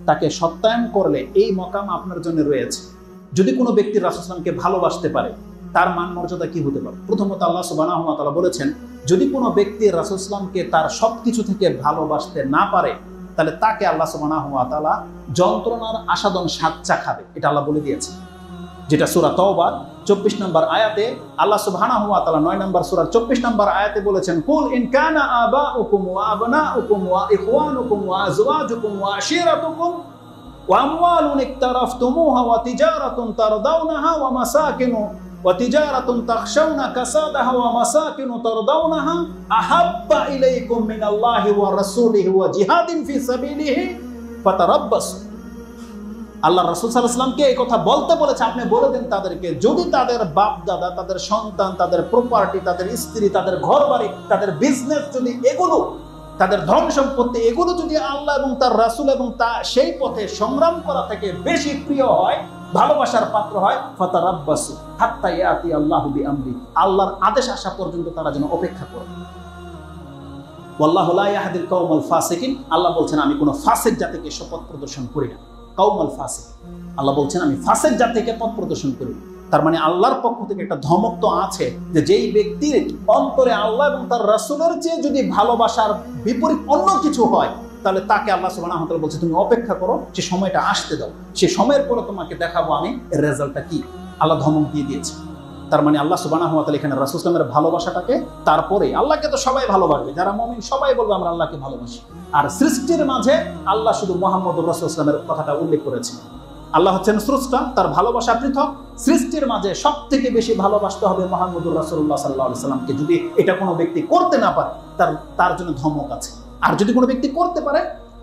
তাকে সত্যায়ন করলে এই মকাম আপনার জন্য রয়েছে। যদি কোনো ব্যক্তি রাসূল সাল্লাল্লাহু আলাইহি ওয়াসাল্লামকে ভালোবাসতে পারে, তার মান মর্যাদা কি হতে পারে? প্রথমত আল্লাহ সুবহানাহু ওয়া তাআলা বলেছেন, যদি কোনো ব্যক্তি রাসূল সাল্লাল্লাহু আলাইহি ওয়াসাল্লামকে তার সবকিছু থেকে ভালোবাসতে না পারে, তাহলে তাকে আল্লাহ সুবহানাহু ওয়া তাআলা যন্ত্রণার আস্বাদন স্বাদ চাখাবে। এটা আল্লাহ বলে দিয়েছে, যেটা সূরা তাওবার 24 নম্বর আয়াতে আল্লাহ সুবহানাহু ওয়া তাআলা 9 নম্বর সূরার 24 নম্বর আয়াতে বলেছেন, কুল ইন কানা আবাউকুম ওয়া আবনাউকুম ওয়া ইখওয়ানুকুম ওয়া আজওয়াজুকুম ওয়া আশিরাতুকুম ওয়া আমওয়ালুন ইকতারাফতুমুহা ওয়া তিজারাতুন তারদাউনাহা ওয়া মাসাকিনু ওয়া তিজারাতুন তাখশাউনা কাসাদাহা ওয়া মাসাকিনু তারদাউনাহা আহাব্বা ইলাইকুম মিনাল্লাহি ওয়া রাসূলিহি ওয়া জিহাদিন ফি সাবিলিহি ফাতারাব্বাসু। আল্লাহ রাসূল সাল্লাল্লাহু আলাইহি ওয়াসাল্লামকে এই কথা বলতে বলেছে, আপনি বলে দেন তাদেরকে, যদি তাদের বাপ দাদা, তাদের সন্তান, তাদের প্রপার্টি, তাদের স্ত্রী, তাদের ঘরবাড়ি, তাদের বিজনেস, যদি এগুলো, তাদের ধন সম্পত্তি, এগুলো যদি আল্লাহ এবং তার রাসূল এবং সেই পথে সংগ্রাম করা থেকে বেশি প্রিয় হয়, ভালোবাসার পাত্র হয়, ফাতারাব্বাসু হাত্তা ইয়াতি আল্লাহু বিআমরি, আল্লাহর আদেশ আসা পর্যন্ত তারা যেন অপেক্ষা করে। ওয়াল্লাহু লা ইয়াহদিল কওমাল ফাসিকিন, আল্লাহ বলছেন আমি কোনো ফাসিক জাতিকে পথ প্রদর্শন করি না। কওমাল ফাসিক, আল্লাহ বলছেন আমি ফাসিক জাতিকে পথ প্রদর্শন করি। তার মানে আল্লাহর পক্ষ থেকে একটা ধমক তো আছে যে যেই ব্যক্তির অন্তরে আল্লাহ এবং তার রাসূলের চেয়ে যদি ভালোবাসার বিপরীত অন্য কিছু হয়, তাহলে তাকে আল্লাহ সুবহানাহু ওয়া তাআলা বলছে তুমি অপেক্ষা করো, সে সময়টা আসতে দাও, সে সময়ের পরে তোমাকে দেখাবো আমি এর রেজাল্টটা কি। আল্লাহ ধমক দিয়ে দিয়েছে। তার মানে আল্লাহ সুবহানাহু ওয়া তাআলা এখানে রাসূল সাল্লাল্লাহু আলাইহি ওয়াসাল্লামের ভালোবাসাটাকে, তারপরে আল্লাহকে তো সবাই ভালোবাসবে, যারা মুমিন সবাই বলবে আমরা আল্লাহকে ভালোবাসি। আর সৃষ্টির মাঝে আল্লাহ শুধু মুহাম্মদুর রাসূলুল্লাহ সাল্লাল্লাহু আলাইহি ওয়াসাল্লামের কথাটা উল্লেখ করেছেন। আল্লাহ হচ্ছেন স্রষ্টা, তার ভালোবাসা পৃথক। সৃষ্টির মাঝে সবথেকে বেশি ভালোবাসতে হবে মুহাম্মদুর রাসূলুল্লাহ সাল্লাল্লাহু আলাইহি ওয়াসাল্লামকে। যদি এটা কোনো ব্যক্তি করতে না পারে, তার জন্য ধমক আছে। আর যদি কোনো ব্যক্তি করতে পারে,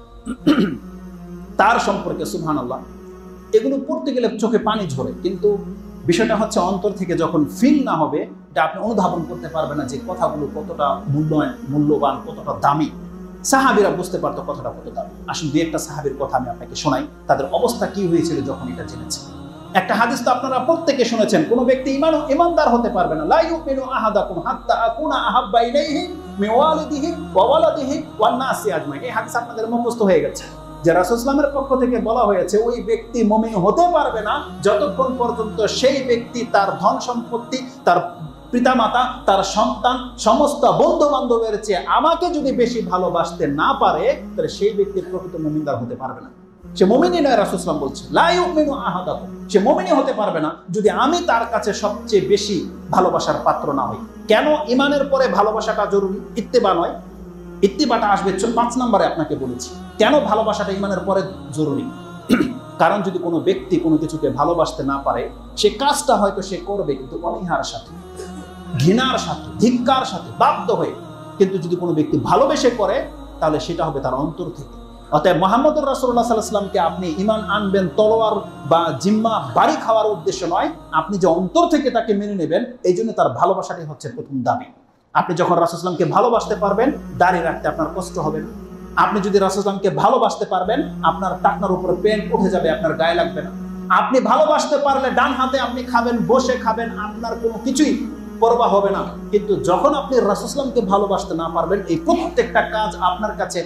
তার সম্পর্কে সুবহানাল্লাহ, এগুলো পড়তে গেলে চোখে পানি ঝরে, কিন্তু বিষয়টা হচ্ছে অন্তর থেকে যখন ফিল না হবে, এটা আপনি অনুধাবন করতে পারবেন না যে কথাগুলো কতটা মূল্যবান, কতটা দামি। সাহাবীরা বুঝতে পারতো কথাটা কত দামি। আসুন দুই একটা সাহাবীর কথা আমি আপনাকে শোনাই, তাদের অবস্থা কি হয়েছিল যখন এটা জেনেছে। একটা হাদিস তো আপনারা প্রত্যেকে শুনেছেন, কোন ব্যক্তি ইমানদার হতে পারবে না, লা ইউমিনু আহাদাকুম হাত্তা আকুনা আহাব্বা ইলাইহি মিন ওয়ালিদিহি ওয়া ওয়ালাদিহি ওয়ান নাসি আজমাইন। এই হাদিস আপনাদের মুখস্থ হয়ে গেছে যে রাসূল সাল্লাল্লাহু আলাইহি ওয়াসাল্লামের পক্ষ থেকে বলা হয়েছে ওই ব্যক্তি মুমিন হতে পারবে না যতক্ষণ পর্যন্ত সেই ব্যক্তি তার ধন সম্পত্তি, তার পিতামাতা, তার সন্তান, সমস্ত বন্ধু বান্ধবের চেয়ে আমাকে যদি বেশি ভালোবাসতে না পারে, তাহলে সেই ব্যক্তি প্রকৃত মুমিনদার হতে পারবে না। সে মুমিনই নয়। রাসূল সাল্লাল্লাহু আলাইহি ওয়াসাল্লাম বলছে লা ইউমিনু আহাদাকুম, সে মুমিনই হতে পারবে না যদি আমি তার কাছে সবচেয়ে বেশি ভালোবাসার পাত্র না হই। কেন ইমানের পরে ভালোবাসাটা জরুরি, ইত্তেবা নয়? ইত্তেবাটা আসবে 5 নম্বরে আপনাকে বলেছি। কেন ভালোবাসাটা ইমানের পরে জরুরি? কারণ যদি কোনো ব্যক্তি কোনো কিছুকে ভালোবাসতে না পারে, সে কাজটা হয়তো সে করবে কিন্তু অনীহার সাথে, ঘৃণার সাথে, ধিক্কার সাথে, বাধ্য হয়ে। কিন্তু যদি কোনো ব্যক্তি ভালোবেসে করে, তাহলে সেটা হবে তার অন্তর থেকে। অতএব মুহাম্মদুর রাসূলুল্লাহ সাল্লাল্লাহু আলাইহি ওয়াসাল্লামকে আপনি ঈমান আনবেন তলোয়ার বা জিম্মা বাড়ি খাওয়ার উদ্দেশ্য নয়, আপনি যে অন্তর থেকে তাকে মেনে নেবেন, এই জন্য তার ভালোবাসাটাই হচ্ছে প্রথম দাবি। আপনি যখন রাসূল সাল্লাল্লাহু আলাইহি ওয়াসাল্লামকে ভালোবাসতে পারবেন, দাড়ি রাখতে আপনার কষ্ট হবে না। আপনি যদি রাসূল সাল্লাল্লাহু আলাইহি ওয়াসাল্লামকে ভালোবাসতে পারবেন, আপনার টাকনার উপরে পেন উঠে যাবে, আপনার গায়ে লাগবে না। আপনি ভালোবাসতে পারলে ডান হাতে আপনি খাবেন, বসে খাবেন, আপনার কোনো কিছুই পরোয়া হবে না। কিন্তু যখন আপনি রাসূল সাল্লাল্লাহু আলাইহি ওয়াসাল্লামকে ভালোবাসতে না পারবেন, এই প্রত্যেকটা কাজ আপনার কাছে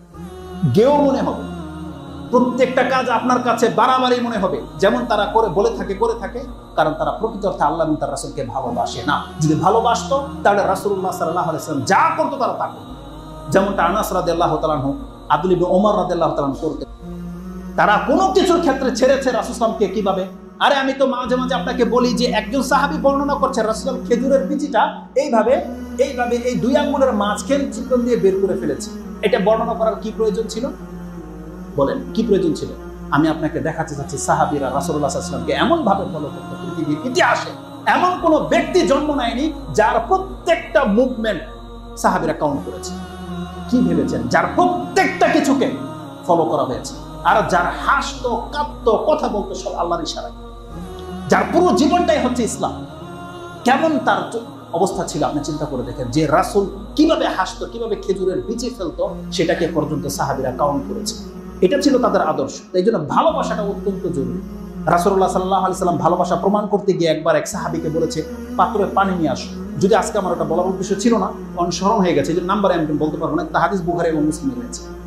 গেও মনে হবে, প্রত্যেকটা কাজ আপনার কাছে বাড়াবাড়ি মনে হবে। যেমন তারা করে থাকে, কারণ তারা প্রকৃত অর্থে আল্লাহ এবং তার রাসূলকে ভালোবাসে না। যদি ভালোবাসতো তাহলে রাসূলুল্লাহ সাল্লাল্লাহু আলাইহি ওয়াসাল্লাম যা করতো তারা তা করতো। যেমনটা আনাস রাদিয়াল্লাহু তাআলা আনহু, আব্দুল্লাহ ইবনে ওমর রাদিয়াল্লাহু তাআলা আনহু করতেন। তারা কোনো কিছুর ক্ষেত্রে ছেড়েছে রাসূল সাল্লাল্লাহু আলাইহি ওয়াসাল্লামকে। কিভাবে? আরে আমি তো মাঝে মাঝে আপনাকে বলি যে একজন সাহাবী বর্ণনা করছে রাসূল সাল্লাল্লাহু আলাইহি ওয়াসাল্লাম খেজুরের বিচিটা এইভাবে এই দুই আঙ্গুলের মাঝখান চিকন দিয়ে বের করে ফেলেছে। এটা বর্ণনা করার কি প্রয়োজন ছিল? বলেন, কি প্রয়োজন ছিল? আমি আপনাকে দেখাতে চাচ্ছি সাহাবীরা রাসূলুল্লাহ সাল্লাল্লাহু আলাইহি ওয়াসাল্লামকে এমন ভাবে ফলো করতে, পৃথিবীর ইতিহাসে এমন কোন ব্যক্তি জন্ম নেয়নি যার প্রত্যেকটা মুভমেন্ট সাহাবীরা কাউন্ট করেছে। কি ভেবেছেন? যার প্রত্যেকটা কিছুকে ফলো করা হয়েছে, আর যার হাসতো, কাঁদতো, কথা বলতো সব আল্লাহর ইশারায়, যার পুরো জীবনটাই হচ্ছে ইসলাম। কেমন তার অবস্থা ছিল আপনি চিন্তা করে দেখেন, যে রাসূল কিভাবে হাসতো, কিভাবে খেজুরের বিচি ফেলতো, সেটাকে পর্যন্ত সাহাবীরা কাউন্ট করেছে। এটা ছিল তাদের আদর্শ। এই জন্য ভালোবাসাটা অত্যন্ত জরুরি। রাসূলুল্লাহ সাল্লাল্লাহু আলাইহি ওয়াসাল্লাম ভালোবাসা প্রমাণ করতে গিয়ে একবার এক সাহাবীকে বলেছে পাত্রে পানি নিয়ে আসো। যদি আজকে আমার ওটা বলার উদ্দেশ্য ছিল না, অনুসরণ হয়ে গেছে, যে নাম্বার আমি বলতে পারবো না, হাদিস বুখারী এবং মুসলিমে রয়েছে।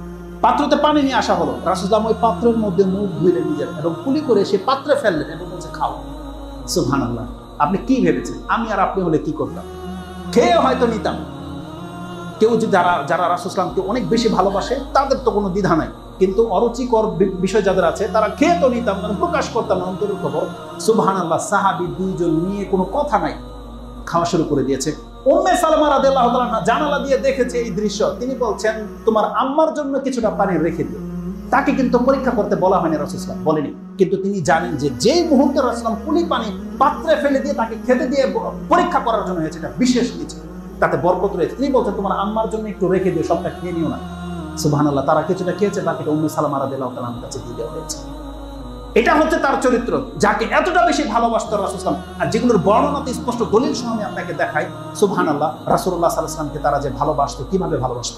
পাত্রতে পানি নিয়ে আসা হলো, রাসূলুল্লাহ ওই পাত্রের মধ্যে মুখ ধুইলেন নিজের এবং কুলি করে সে পাত্রে ফেললেন এবং বলছে খাও। সুবহানাল্লাহ। আপনি কি ভেবেছেন আমি আর আপনি হলে কি করতাম? খেয়ে হয়তো নিতাম। কেউ যদি যারা রাসূলুল্লাহকে অনেক বেশি ভালোবাসে তাদের তো কোনো দ্বিধা নাই, কিন্তু অরুচিকর বিষয় যাদের আছে তারা খেয়ে তো নিতাম, প্রকাশ করতাম না অন্তরের খবর। সুবহানাল্লাহ। সাহাবী দুইজন নিয়ে কোনো কথা নাই, খাওয়া শুরু করে দিয়েছে। উম্মে সালামা রাদিয়াল্লাহু তাআলা জানালা দিয়ে দেখেছে এই দৃশ্য। তিনি বলছেন তোমার আম্মার জন্য কিছুটা পানি রেখে দিও। তাকে কিন্তু পরীক্ষা করতে বলা হয়নি, রাসূলুল্লাহ বলেনি, কিন্তু তিনি জানেন যে যেই মুহূর্তে রাসূলুল্লাহ কুলি পানি পাত্রে ফেলে দিয়ে তাকে খেতে দিয়ে পরীক্ষা করার জন্য হয়েছে, এটা বিশেষ কিছু, তাতে বরকত রয়েছে। তিনি বলছেন তোমার আম্মার জন্য একটু রেখে দিও, সবটা খেয়ে নিও না। সুবহানাল্লাহ। তারা কিছুটা খেয়েছে, বাকিটা উম্মে সালামা রাদিয়াল্লাহু তাআলার কাছে দিয়ে দেওয়া হয়েছে। এটা হচ্ছে তার চরিত্র, যাকে এতটা বেশি ভালোবাসতো রাসূলুল্লাহ, আর যেগুলোর বর্ণনাতে স্পষ্ট দলিল সহ আমি আপনাকে দেখাই। সুবহানাল্লাহ। রাসূলুল্লাহ সাল্লাল্লাহু আলাইহি ওয়াসাল্লামকে তারা যে ভালোবাসতো, কিভাবে ভালোবাসতো।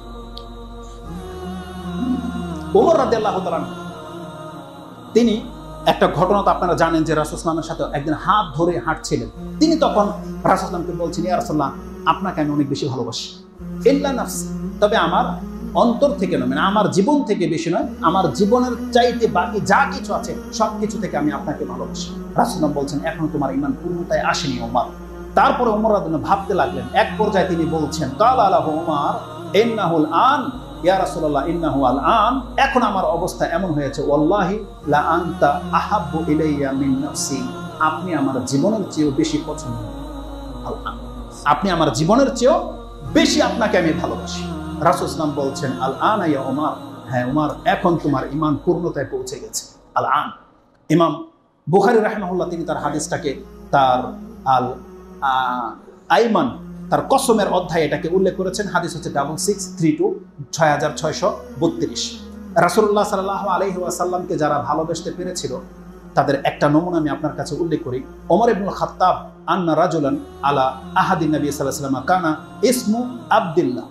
ওমর রাদিয়াল্লাহু তাআলা তিনি একটা ঘটনা তো আপনারা জানেন যে রাসূলুল্লাহর সাথে একদিন হাত ধরে হাঁটছিলেন। তিনি তখন রাসূলুল্লাহকে বলছেন, ইয়া রাসূলুল্লাহ আপনাকে আমি অনেক বেশি ভালোবাসি, ইল্লা নাফসি, তবে আমার অন্তর থেকে নয়, মানে আমার জীবন থেকে বেশি নয়, আমার জীবনের চাইতে বাকি যা কিছু আছে সবকিছু থেকে আমি আপনাকে ভালোবাসি। রাসূলুল্লাহ বলছেন এখন তোমার ঈমান পূর্ণতায় আসেনি ওমর। তারপরে ওমর রাদিয়াল্লাহু ভাবতে লাগলেন। এক পর্যায়ে তিনি বলছেন কালা আলাহু ওমর ইন্নাহুল আন ইয়া রাসূলুল্লাহ ইন্নাহু আল আন, এখন আমার অবস্থা এমন হয়েছে ওয়াল্লাহি লা আনতা আহাব্বু ইলাইয়া মিন নাফসি, আপনি আমার জীবনের চেয়েও বেশি পছন্দ, আপনি আমার জীবনের চেয়েও বেশি আপনাকে আমি ভালোবাসি। রাসূলুল্লাহ বলছেন আল আন ইয়া ওমর, হ্যাঁ ওমর এখন তোমার ঈমান পূর্ণতায় পৌঁছে গেছে। আল আন। ইমাম বুখারী রাহিমাহুল্লাহ তিনি তার হাদিসটাকে তার আল আইমান তার কসমের অধ্যায়ে এটাকে উল্লেখ করেছেন। হাদিস হচ্ছে 6632 6632। রাসূলুল্লাহ সাল্লাল্লাহু আলাইহি ওয়াসাল্লামকে যারা ভালোবাসতে পেরেছিল তাদের একটা নমুনা আমি আপনার কাছে উল্লেখ করি। ওমর ইবনুল খাত্তাব আন্না রাজুলান আলা আহাদিন নবী সাল্লাল্লাহু আলাইহি ওয়াসাল্লাম কানা ইসমু আব্দুল্লাহ।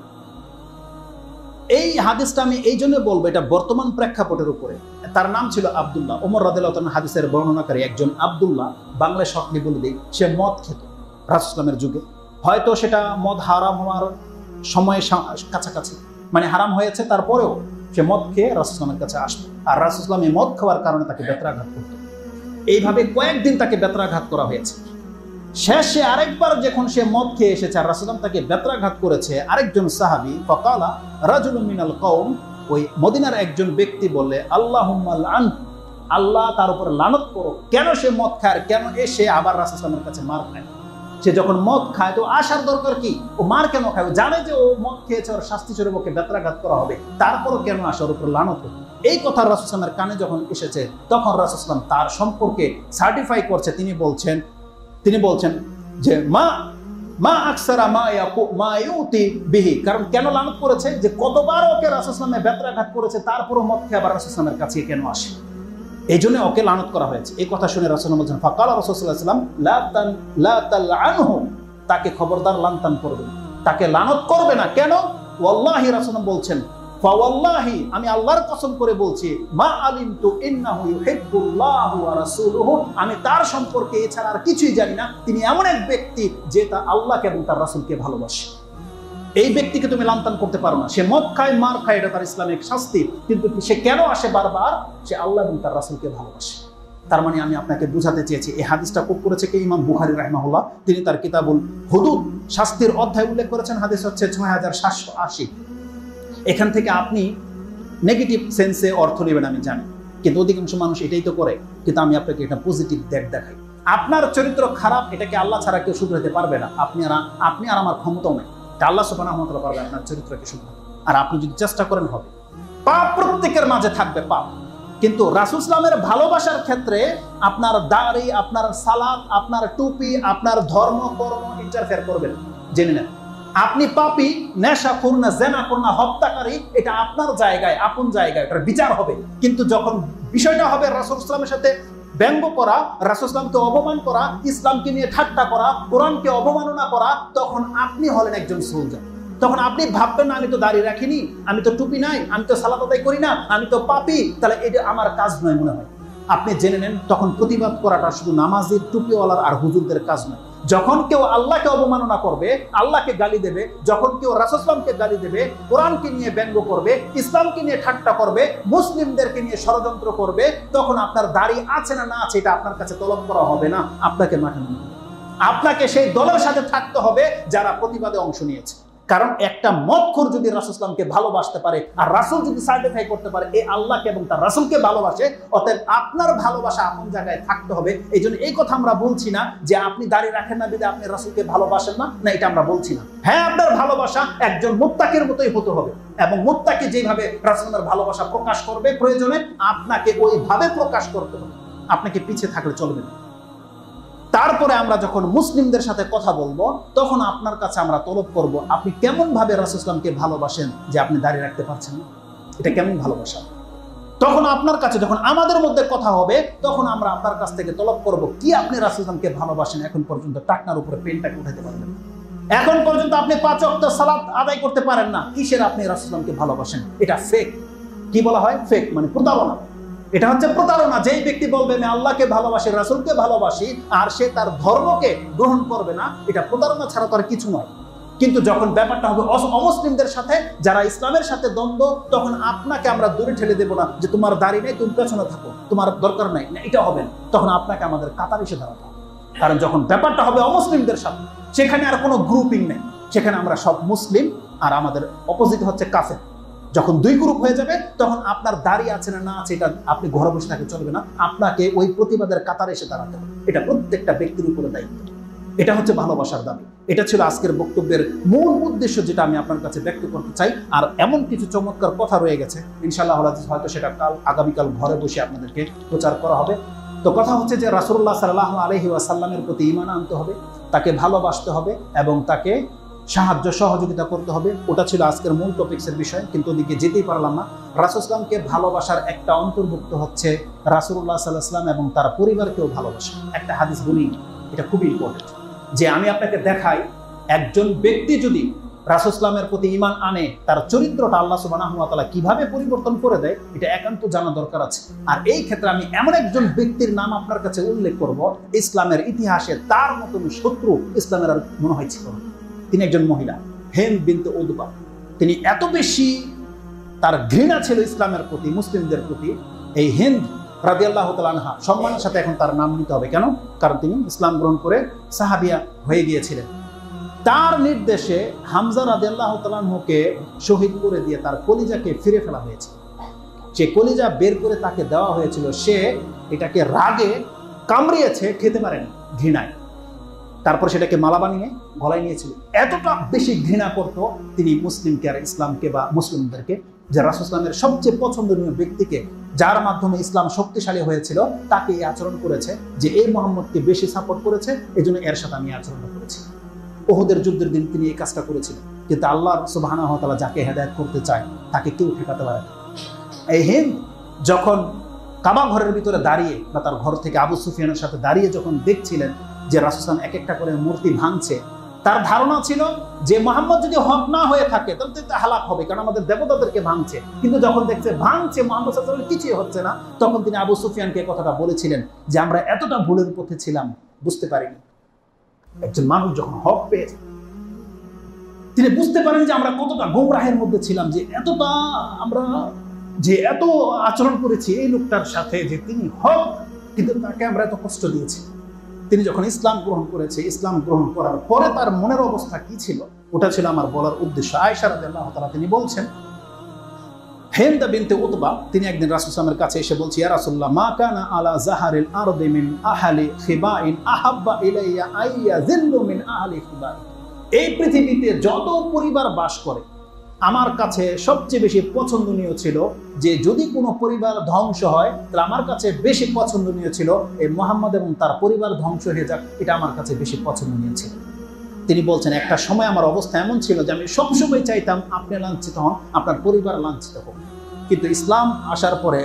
এই হাদিসটা আমি এই জন্য বলবো, এটা বর্তমান প্রেক্ষাপটের উপরে। তার নাম ছিল আব্দুল্লাহ। ওমর রাদিয়াল্লাহু তাআলা হাদিসের বর্ণনাকারী একজন আব্দুল্লাহ, বাংলায় শর্টলি বলে দিই, সে মদ খেত রাসূলের যুগে। হয়তো সেটা মদ হারাম হওয়ার সময় কাছাকাছি, মানে হারাম হয়েছে, তারপরেও সে মদ খেয়ে রাসূলের কাছে আসতো, আর রাসূল এই মদ খাওয়ার কারণে তাকে বেত্রাঘাত করত। এইভাবে কয়েকদিন তাকে বেত্রাঘাত করা হয়েছে। শেষে আরেকবার যখন সে মদ খেয়ে এসেছে আর রাসূল তাকে বেত্রাঘাত করেছে, আরেকজন সাহাবী ফাকালা রাজুলুম মিনাল কওম, ওই মদিনার একজন ব্যক্তি বললে আল্লাহুম্মা লান, আল্লাহ তার উপর লানত করো। কেন সে মদ খায়, কেন এসে আবার রাসূলের কাছে মার খায়? সে যখন মদ খায় তো আসার দরকার কি? ও মার কেন খায়? ও জানে যে ও মদ খেয়েছে, ওর শাস্তি স্বরূপ ওকে বেত্রাঘাত করা হবে, তারপরও কেন আসে ওর উপর লানত? এই কথা রাসূলের কানে যখন এসেছে তখন রাসূল তার সম্পর্কে সার্টিফাই করছে। তিনি বলছেন যে মা আকসারা মা ইউতি বিহি, কারণ কেন লানত করেছে যে কতবার ওকে রাসূলের বেত্রাঘাত করেছে, তারপরও মদ খেয়ে আবার রাসূলের কাছে কেন আসে, এই জন্য ওকে লানত করা হয়েছে। এই কথা শুনে রাসূলুল্লাহ বলছেন ফাকালা রাসূলুল্লাহ সাল্লাল্লাহু আলাইহি ওয়াসাল্লাম লা তালআনহু, তাকে খবরদার লানতান করবে না, তাকে লানত করবে না। কেন? ওয়াল্লাহি, রাসূলুল্লাহ বলছেন ফাওয়াল্লাহি, আমি আল্লাহর কসম করে বলছি, মা আলিমতু ইন্নাহু ইউহিব্বুল্লাহু ওয়া রাসূলুহু, আমি তার সম্পর্কে এছাড়া আর কিছুই জানি না, তিনি এমন এক ব্যক্তি যে তা আল্লাহকে এবং তার রাসূলকে ভালোবাসে। এই ব্যক্তিকে তুমি লান্তান করতে পারো না। সে মদ খায়, মার খায়, এটা তার ইসলামিক শাস্তি, কিন্তু সে কেন আসে বারবার? সে আল্লাহ এবং তার রাসূলকে ভালোবাসে। তার মানে আমি আপনাকে বুঝাতে চেয়েছি, এই হাদিসটা কোট করেছে কে? ইমাম বুখারী রাহিমাহুল্লাহ। তিনি তার কিতাবুল হুদুদ শাস্তির অধ্যায় উল্লেখ করেছেন। হাদিস হচ্ছে 6780। এখান থেকে আপনি নেগেটিভ সেন্সে অর্থ নেবেন আমি জানি, কিন্তু অধিকাংশ মানুষ এটাই তো করে। কিন্তু আমি আপনাকে একটা পজিটিভ দেখাই। আপনার চরিত্র খারাপ, এটাকে আল্লাহ ছাড়া কেউ শুধরাতে পারবে না। আপনি আর আমার ক্ষমতাও নেই, আল্লাহ সুবহানাহু ওয়া তাআলা পারবে আপনার চরিত্রকে শুধরাতে। আর আপনি যদি চেষ্টা করেন হবে। পাপ প্রত্যেকের মাঝে থাকবে, পাপ, কিন্তু রাসূল সাল্লাল্লাহু আলাইহি ওয়াসাল্লামের ভালোবাসার ক্ষেত্রে আপনার দাড়ি, আপনার সালাত, আপনার টুপি, আপনার ধর্ম কর্ম ইন্টারফেয়ার করবে না। জেনে নেন, আপনি পাপী, নেশাখোর না, জেনাখোর না, হত্যাকারী, এটা আপনার জায়গায়, আপন জায়গায়, এটার বিচার হবে। কিন্তু যখন বিষয়টা হবে রাসূল সাল্লাল্লাহু আলাইহি ওয়াসাল্লামের সাথে ব্যঙ্গ করা, রাসূল সাল্লাল্লাহু আলাইহি ওয়াসাল্লামকে অপমান করা, ইসলামকে নিয়ে ঠাট্টা করা, কোরআনকে অবমাননা করা, তখন আপনি হলেন একজন সোলজার। তখন আপনি ভাববেন না আমি তো দাড়ি রাখিনি, আমি তো টুপি নাই, আমি তো সালাত আদায় করি না, আমি তো পাপী, তাহলে এটা আমার কাজ নয় মনে হয়। আপনি জেনে নেন তখন প্রতিবাদ করাটা শুধু নামাজের টুপিওয়ালার আর হুজুরদের কাজ নয়। যখন কেউ আল্লাহকে অবমাননা করবে, আল্লাহকে গালি দেবে, যখন কেউ রাসূল সাল্লাল্লাহু গালি দেবে, কোরআনকে নিয়ে ব্যঙ্গ করবে, ইসলামকে নিয়ে ঠাট্টা করবে, মুসলিমদেরকে নিয়ে ষড়যন্ত্র করবে, তখন আপনার দাড়ি আছে না না আছে এটা আপনার কাছে তলব করা হবে না, আপনাকে মাঠে নামতে হবে। আপনাকে সেই দলের সাথে থাকতে হবে যারা প্রতিবাদে অংশ নিয়েছে। কারণ একটা মদখোর যদি রাসূল সাল্লাল্লাহু ভালোবাসতে পারে আর রাসূল যদি সার্টিফাই করতে পারে এই আল্লাহকে এবং তার রাসূলকে ভালোবাসে, অতএব আপনার ভালোবাসা আপন জায়গায় থাকতে হবে। এই জন্য এই কথা আমরা বলছি না যে আপনি দাড়ি রাখেন না বিধায় আপনি রাসূলকে ভালোবাসেন না, না এটা আমরা বলছি না। হ্যাঁ, আপনার ভালোবাসা একজন মুত্তাকির মতোই হতে হবে এবং মুত্তাকি যেভাবে রাসূলের ভালোবাসা প্রকাশ করবে প্রয়োজনে আপনাকে ওইভাবে প্রকাশ করতে হবে, আপনাকে পিছিয়ে থাকলে চলবে না। তারপরে আমরা যখন মুসলিমদের সাথে কথা বলবো তখন আপনার কাছে আমরা তলব করব আপনি কেমন ভাবে রাসূল সাল্লাল্লাহু আলাইহি ওয়াসাল্লামকে ভালোবাসেন যে আপনি দাঁড়িয়ে রাখতে পারছেন না, এটা কেমন ভালোবাসা। তখন আপনার কাছে যখন আমাদের মধ্যে কথা হবে তখন আমরা আপনার কাছ থেকে তলব করব কি আপনি রাসূল সাল্লাল্লাহু আলাইহি ওয়াসাল্লামকে ভালোবাসেন। এখন পর্যন্ত টাকনার উপরে পেনটাকে উঠাতে পারবেন না, এখন পর্যন্ত আপনি 5 ওয়াক্ত সালাত আদায় করতে পারেন না, কিসের আপনি রাসূল সাল্লাল্লাহু আলাইহি ওয়াসাল্লামকে ভালোবাসেন। এটা ফেক। কি বলা হয়? ফেক মানে প্রতারণা। এটা হচ্ছে প্রতারণা। যেই ব্যক্তি বলবে আমি আল্লাহকে ভালোবাসি, রাসূলকে ভালোবাসি, আর সে তার ধর্মকে গ্রহণ করবে না, এটা প্রতারণা ছাড়া তো আর কিছু নয়। কিন্তু যখন ব্যাপারটা হবে অমুসলিমদের সাথে, যারা ইসলামের সাথে দ্বন্দ্ব, তখন আপনাকে আমরা দূরে ঠেলে দেবো না যে তোমার দাড়ি নেই, তুমি পেছনে থাকো, তোমার দরকার নাই, না এটা হবে না। তখন আপনাকে আমাদের কাতার এসে দাঁড়াতে হবে। কারণ যখন ব্যাপারটা হবে অমুসলিমদের সাথে, সেখানে আর কোনো গ্রুপিং নেই, সেখানে আমরা সব মুসলিম আর আমাদের অপোজিট হচ্ছে কাফের। যখন দুই গ্রুপ হয়ে যাবে তখন আপনার দাড়ি আছে না না আছে এটা আপনি ঘরে বসে থাকলে চলবে না, আপনাকে ওই প্রতিবাদের কাতারে এসে দাঁড়াতে হবে। এটা প্রত্যেকটা ব্যক্তির উপরে দায়িত্ব। এটা হচ্ছে ভালোবাসার দাবি। এটা ছিল আজকের বক্তব্যের মূল উদ্দেশ্য, যেটা আমি আপনার কাছে ব্যক্ত করতে চাই। আর এমন কিছু চমৎকার কথা রয়ে গেছে, ইনশাআল্লাহ হয়তো সেটা আগামীকাল ঘরে বসে আপনাদেরকে প্রচার করা হবে। তো কথা হচ্ছে যে রাসূলুল্লাহ সাল্লাল্লাহু আলাইহি ওয়াসাল্লামের প্রতি ঈমান আনতে হবে, তাকে ভালোবাসতে হবে এবং তাকে সাহায্য সহযোগিতা করতে হবে। ওটা ছিল আজকের মূল টপিক্সের বিষয়, কিন্তু ওদিকে যেতেই পারলাম না। রাসূল সাল্লাল্লাহু আলাইহি ওয়াসাল্লামকে ভালোবাসার একটা অন্তর্ভুক্ত হচ্ছে রাসূলুল্লাহ সাল্লাল্লাহু আলাইহি ওয়াসাল্লাম এবং তার পরিবারকেও ভালোবাসা। একটা হাদিস বলি, এটা খুবই ইম্পর্টেন্ট, যে আমি আপনাকে দেখাই একজন ব্যক্তি যদি রাসূল সাল্লাল্লাহু আলাইহি ওয়াসাল্লামের প্রতি ঈমান আনে, তার চরিত্রটা আল্লাহ সুবহানাহু ওয়া তাআলা কিভাবে পরিবর্তন করে দেয় এটা একান্ত জানা দরকার আছে। আর এই ক্ষেত্রে আমি এমন একজন ব্যক্তির নাম আপনার কাছে উল্লেখ করব, ইসলামের ইতিহাসে তার মতন শত্রু ইসলামের আর মনে হয় ছিল না। তিনি একজন মহিলা, হিন্দ বিনতে উতবা। তিনি এত বেশি তার ঘৃণা ছিল ইসলামের প্রতি, মুসলিমদের প্রতি। এই হিন্দ রাদিয়াল্লাহু তাআলা আনহা, সম্মানের সাথে এখন তার নাম নিতে হবে, কেন? কারণ তিনি ইসলাম গ্রহণ করে সাহাবিয়া হয়ে গিয়েছিলেন। তার নির্দেশে হামজা রাদিয়াল্লাহু তাআলা আনহুকে শহীদ করে দিয়ে তার কলিজাকে ফিরে ফেলা হয়েছে। যে কলিজা বের করে তাকে দেওয়া হয়েছিল, সে এটাকে রাগে কামড়িয়েছে, খেতে পারেনি ঘৃণায়। তারপর সেটাকে মালা বানিয়ে গলায় নিয়েছিল। এতটা বেশি ঘৃণা করতো তিনি মুসলিমকে আর ইসলামকে বা মুসলিমদেরকে, যে রাসূল ইসলামের সবচেয়ে পছন্দনীয় ব্যক্তিকে, যার মাধ্যমে ইসলাম শক্তিশালী হয়েছিল, তাকে এই আচরণ করেছে যে এই মুহাম্মদকে বেশি সাপোর্ট করেছে, এই জন্য এর সাথে আমি আচরণ করেছি। উহুদের যুদ্ধের দিন তিনি এই কাজটা করেছিলেন। কিন্তু আল্লাহ সুবহানাহু ওয়া তাআলা যাকে হেদায়েত করতে চায় তাকে কেউ ঠেকাতে পারে না। এই হিন্দ যখন কাবা ঘরের ভিতরে দাঁড়িয়ে বা তার ঘর থেকে আবু সুফিয়ানের সাথে দাঁড়িয়ে যখন দেখছিলেন যে রাসূল সাল্লাল্লাহু আলাইহি ওয়াসাল্লাম এক একটা করে মূর্তি ভাঙছে, তার ধারণা ছিল যে মুহাম্মদ যদি হক না হয়ে থাকে তাহলে তো হালাক হবে, কারণ আমাদের দেবতাদেরকে ভাঙছে। কিন্তু যখন দেখছে ভাঙছে মুহাম্মদ সাল্লাল্লাহু আলাইহি ওয়াসাল্লাম কিছুই হচ্ছে না, তখন তিনি আবু সুফিয়ানকে কথাটা বলেছিলেন যে আমরা এতটা ভুলের পথে ছিলাম, বুঝতে পারিনি। একজন মানুষ যখন হক পেয়েছে তিনি বুঝতে পারেন যে আমরা কতটা গোমরাহের মধ্যে ছিলাম, যে এতটা আমরা যে এত আচরণ করেছি এই লোকটার সাথে, যে তিনি হক কিন্তু তাকে আমরা এত কষ্ট দিয়েছি। তিনি যখন ইসলাম গ্রহণ করেছে, ইসলাম গ্রহণ করার পরে তার মনের অবস্থা কি ছিল, ওটা ছিল আমার বলার উদ্দেশ্য। আয়েশা রাদিয়াল্লাহু তাআলা তিনি বলছেন, হিন্দ বিনতে উতবা তিনি একদিন রাসূল সাল্লাল্লাহু আলাইহি ওয়াসাল্লামের কাছে এসে বলছে, ইয়া রাসূলুল্লাহ, মা কানা আলা যাহারিল আরদি মিন আহলি খিবাইন আহাব্বা ইলাইয়া আইয়া যিল্লু মিন আহলি খিবাইন। এই পৃথিবীতে যত পরিবার বাস করে আমার কাছে সবচেয়ে বেশি পছন্দনীয় ছিল যে যদি কোনো পরিবার ধ্বংস হয় তাহলে আমার কাছে বেশি পছন্দনীয় ছিল এই মুহাম্মদ এবং তার পরিবার ধ্বংস হয়ে যাক, এটা আমার কাছে বেশি পছন্দনীয় ছিল। তিনি বলছেন, একটা সময় আমার অবস্থা এমন ছিল যে আমি সবসময় চাইতাম আপনি লাঞ্ছিত হন, আপনার পরিবার লাঞ্ছিত হোক। কিন্তু ইসলাম আসার পরে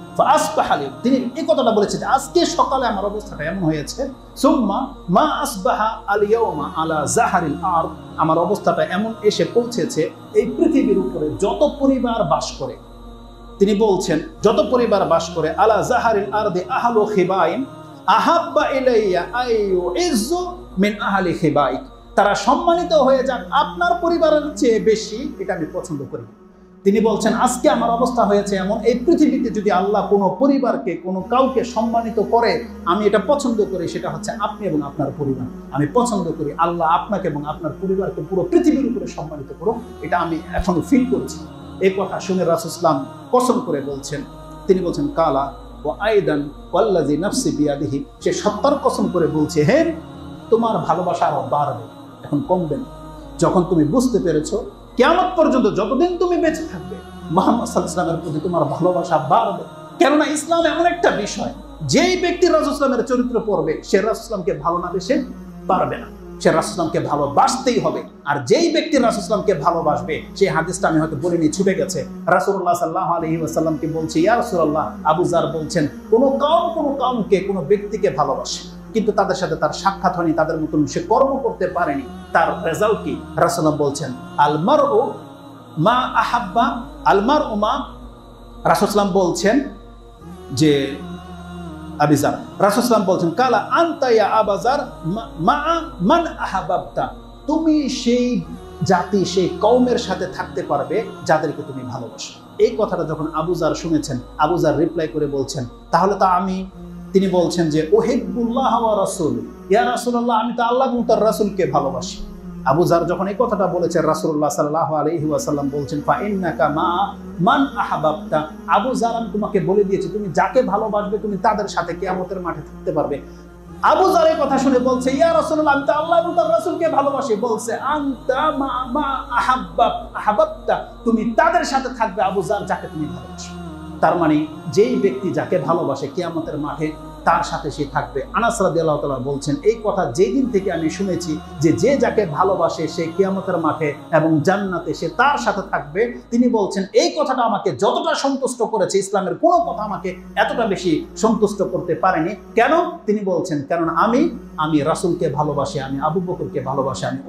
তিনি এই কথাটা বলেছেন যে আজকে সকালে আমার অবস্থাটা এমন হয়েছে, সুম্মা মা আসবাহা আল ইয়াউমা আলা যাহারিল আরদ, আমার অবস্থাটা এমন এসে পৌঁছেছে এই পৃথিবীর উপরে যত পরিবার বাস করে তিনি বলছেন যত পরিবার বাস করে আলা জাহারিল আরদি আহলু খিবাইন আহাব্বা ইলাইয়া আইয়ুইজ্জু মিন আহলি খিবাইক, তারা সম্মানিত হয়ে যাক আপনার পরিবারের চেয়ে বেশি, এটা আমি পছন্দ করি। তিনি বলছেন আজকে আমার অবস্থা হয়েছে এমন, এই পৃথিবীতে যদি আল্লাহ কোনো পরিবারকে কোনো কাউকে সম্মানিত করে আমি এটা পছন্দ করি, সেটা হচ্ছে আপনি এবং আপনার পরিবার। আমি পছন্দ করি আল্লাহ আপনাকে এবং আপনার পরিবারকে পুরো পৃথিবীর উপরে সম্মানিত করো, এটা আমি এখনো ফিল করছি। এই কথা শুনে রাসূল সাল্লাল্লাহু আলাইহি ওয়াসাল্লাম কসম করে বলছেন, তিনি বলছেন কালা ও আইদান ওয়াল্লাযী নাফসি বিয়াদিহি, সে সত্তার কসম করে বলছে হে তোমার ভালোবাসা আরো বাড়বে, এখন কমবে না। যখন তুমি বুঝতে পেরেছো কিয়ামত পর্যন্ত যতদিন তুমি বেঁচে থাকবে মুহাম্মদ সাল্লাল্লাহু আলাইহি ওয়াসাল্লামের প্রতি তোমার ভালোবাসা বাড়বে। কেননা ইসলাম এমন একটা বিষয়, যেই ব্যক্তি রাসূল সাল্লাল্লাহু আলাইহি ওয়াসাল্লামের চরিত্র পড়বে সে রাসূল সাল্লাল্লাহু আলাইহি ওয়াসাল্লামকে ভালো না বেসে পারবে না, সে রাসূল সাল্লাল্লাহু আলাইহি ওয়াসাল্লামকে ভালোবাসতেই হবে। আর যেই ব্যক্তি রাসূল সাল্লাল্লাহু আলাইহি ওয়াসাল্লামকে ভালোবাসবে, সেই হাদিসটা আমি হয়তো বলিনি, ছুটে গেছে, রাসূলুল্লাহ সাল্লাল্লাহু আলাইহি ওয়াসাল্লামকে বলছে ইয়া রাসূলুল্লাহ, আবু যার বলছেন কোনো কাউমকে কোনো ব্যক্তিকে ভালোবাসে কিন্তু তাদের সাথে তার সাক্ষাৎ হয়নি, তাদের মতন সে কর্ম করতে পারেনি, তার রেজাল্ট কি? রাসূলুল্লাহ বলছেন আলমারউ মা আহাব্বা আলমারউ মা, রাসূল সাল্লাল্লাহু বলছেন যে আবিজার, রাসূল সাল্লাল্লাহু বলছেন কালা আনতা ইয়া আবাজার মা মান আহাবাবতা, তুমি সেই জাতি সেই কওমের সাথে থাকতে পারবে যাদেরকে তুমি ভালোবাসো। এই কথাটা যখন আবু যার শুনেছেন, আবু যার রিপ্লাই করে বলছেন তাহলে তো আমি, তিনি বলছেন যে উহিব্বুল্লাহ ওয়া রাসূল, ইয়া রাসূলুল্লাহ আমি তো আল্লাহ এবং তার রাসূলকে ভালোবাসি। আবু যার যখন এই কথাটা বলেছেন রাসূলুল্লাহ সাল্লাল্লাহু আলাইহি ওয়াসাল্লাম বলছেন ফা ইন্নাকা মা মান আহাবাবতা, আবু যার আমি তোমাকে বলে দিয়েছি তুমি যাকে ভালোবাসবে তুমি তাদের সাথে কিয়ামতের মাঠে থাকতে পারবে। আবু যার এই কথা শুনে বলছে ইয়া রাসূলুল্লাহ আমি তো আল্লাহ এবং তার রাসূলকে ভালোবাসি। বলছে আনতা মা আহাবাবতা, তুমি তাদের সাথে থাকবে আবু যার যাকে তুমি ভালোবাসো। তার মানে যেই ব্যক্তি যাকে ভালোবাসে কিয়ামতের মাঠে তার সাথে সে থাকবে। আনাস রাদিয়াল্লাহু তাআলা বলছেন এই কথা যেই দিন থেকে আমি শুনেছি যে যাকে ভালোবাসে সে কিয়ামতের মাঠে এবং জান্নাতে সে তার সাথে থাকবে, তিনি বলছেন এই কথাটা আমাকে যতটা সন্তুষ্ট করেছে ইসলামের কোনো কথা আমাকে এতটা বেশি সন্তুষ্ট করতে পারেনি। কেন? তিনি বলছেন কারণ আমি রাসূলকে ভালোবাসি, আমি আবু বকরকে ভালোবাসি, আমি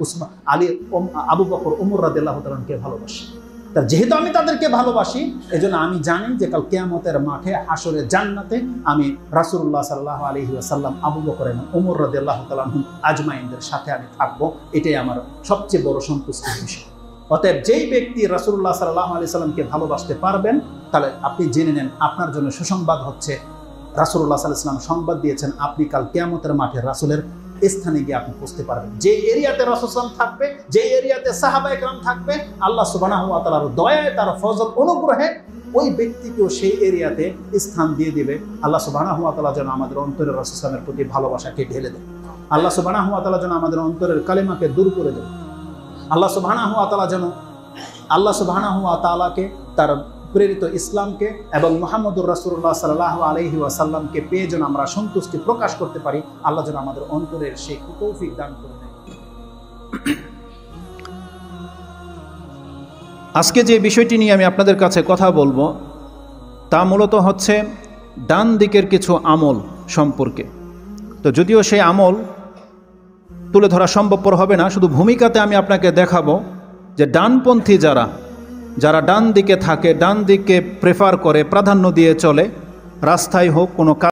আবু বকর ওমর রাদিয়াল্লাহু তাআলাকে ভালোবাসি। তা যেহেতু আমি তাদেরকে ভালোবাসি এজন্য আমি জানি যে কাল কিয়ামতের মাঠে হাসরে জান্নাতে আমি রাসূলুল্লাহ সাল্লাল্লাহু আলাইহি ওয়াসাল্লাম আবু বকর এবং ওমর রাদিয়াল্লাহু তাআলা আনহুম আজমাইনদের সাথে আমি থাকবো, এটাই আমার সবচেয়ে বড় সন্তুষ্টির বিষয়। অতএব যেই ব্যক্তি রাসূলুল্লাহ সাল্লাল্লাহু আলাইহি ওয়াসাল্লামকে ভালোবাসতে পারবেন তাহলে আপনি জেনে নেন আপনার জন্য সুসংবাদ হচ্ছে রাসূলুল্লাহ সাল্লাল্লাহু আলাইহি ওয়াসাল্লাম সংবাদ দিয়েছেন আপনি কাল কিয়ামতের মাঠে রাসূলের স্থানে গিয়ে আপনি পৌঁছতে পারবেন। যে এরিয়াতে রাসূল সাল্লাল্লাহু আলাইহি ওয়াসাল্লাম থাকবে, যে এরিয়াতে সাহাবায়ে কেরাম থাকবে, আল্লাহ সুবহানাহু ওয়া তাআলার দয়ায় তার ফজল অনুগ্রহে ওই ব্যক্তিকেও সেই এরিয়াতে স্থান দিয়ে দিবে। আল্লাহ সুবহানাহু ওয়া তাআলা যেন আমাদের অন্তরে রাসূল সাল্লাল্লাহু আলাইহি ওয়াসাল্লামের প্রতি ভালোবাসাকে ঢেলে দেন। আল্লাহ সুবহানাহু ওয়া তাআলা যেন আমাদের অন্তরের কালেমাকে দূর করে দেন। আল্লাহ সুবহানাহু ওয়া তাআলা যেন আল্লাহ সুবহানাহু ওয়া তাআলাকে তার প্রেরিত ইসলামকে এবং মুহাম্মদুর রাসূলুল্লাহ সাল্লাল্লাহু আলাইহি ওয়াসাল্লামকে পেয়ে যেন আমরা সন্তুষ্টি প্রকাশ করতে পারি। আল্লাহ যেন আমাদের অন্তরের সেই তৌফিক দান করে দেন। আজকে যে বিষয়টি নিয়ে আমি আপনাদের কাছে কথা বলবো তা মূলত হচ্ছে ডান দিকের কিছু আমল সম্পর্কে। তো যদিও সেই আমল তুলে ধরা সম্ভবপর হবে না, শুধু ভূমিকাতে আমি আপনাকে দেখাবো যে ডানপন্থী যারা ডান দিকে থাকে, ডান দিকে প্রেফার করে, প্রাধান্য দিয়ে চলে, রাস্তায় হোক কোনো